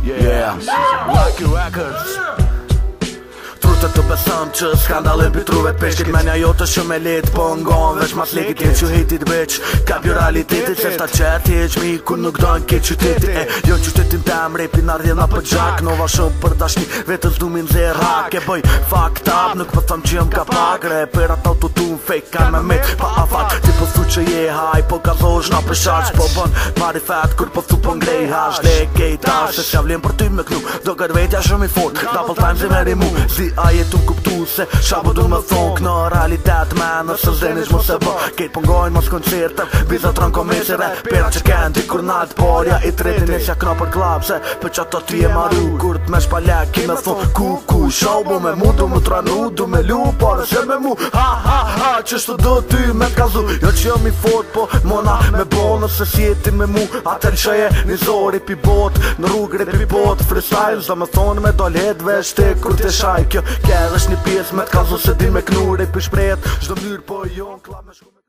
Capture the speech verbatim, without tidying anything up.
Yeah, Lucky Records. Trutet të besëm që skandalin për truvet peshkit. Menja jote shumë e lit, po ngon veç mas lekit. Jetë që hitit veç, ka bjo realitetit. Se shta qëti e qmi ku nuk dojnë ke qyteti. E, jo qytetin tem, repin ardhjena për gjak. Nova shumë për dashni, vetës du min zë rak. E bëj fucked up, nuk për thëm që jëm ka pak. Reperat autotune fake, kan me mit pa afat. Ti po thu që je haj, po ka thosh na për sharq. Po bën marifet, kur po thu po ngrej hash. Le kej tash, se s'javlim për ty me knu. Do kër vetja shumë i fort, double time zi me rimu. Zi a jetu kuptu se shabu du me thon kënë realitet me nëse zenish mu se bë. Kejt pëngojnë mos koncertëm, bizat rën komisire. Pera që kënë ti kur nalt porja i tretin e që këna për klap. Se për që ato ty e maru, kur t'me shpalek ki me thon ku ku. Shabu me mu, du mu tranu, du me lu, pare se me mu. Ha ha ha, qështu do ty me t'kazu. Jo që jëm i fort, po mona me bo nëse si jeti me mu. Atel që je një zori pi bot, në rrugre pi bot. Freestyle, zdo me thonë me dol hetve shte kur t'e shaj. Kjo kërë është një pjesë me t'kazu se din me knur e për shprejt. Shdo mënyrë po jo në klap me shku.